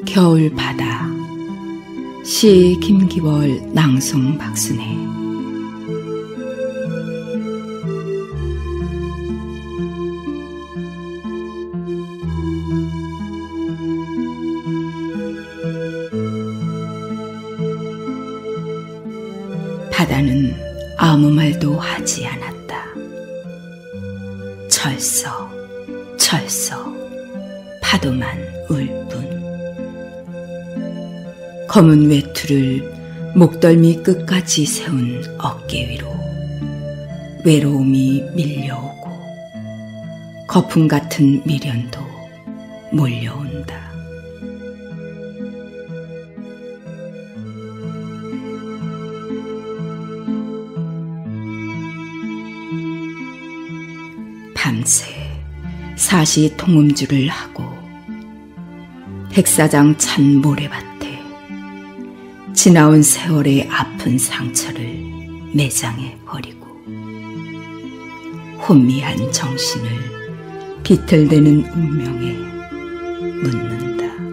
겨울 바다. 시 김기월, 낭송 박순혜. 바다는 아무 말도 하지 않았다. 철서, 철서, 파도만 울 뿐. 검은 외투를 목덜미 끝까지 세운 어깨 위로 외로움이 밀려오고 거품 같은 미련도 몰려온다. 밤새 사시 통음주를 하고 백사장 찬 모래밭에 지나온 세월의 아픈 상처를 매장해 버리고 혼미한 정신을 비틀대는 운명에 묻는다.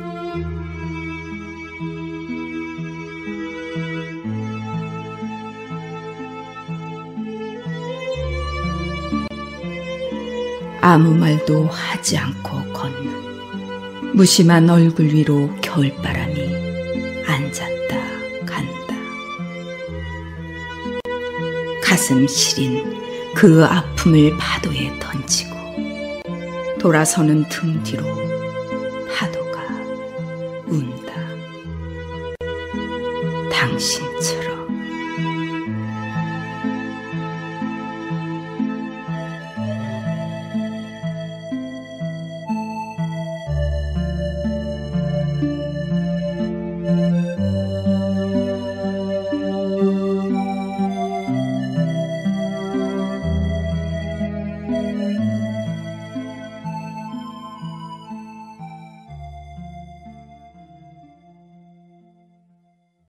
아무 말도 하지 않고 걷는 무심한 얼굴 위로 겨울바람이 앉았다 간다. 가슴 시린 그 아픔을 파도에 던지고 돌아서는 등 뒤로 파도가 운다. 당신처럼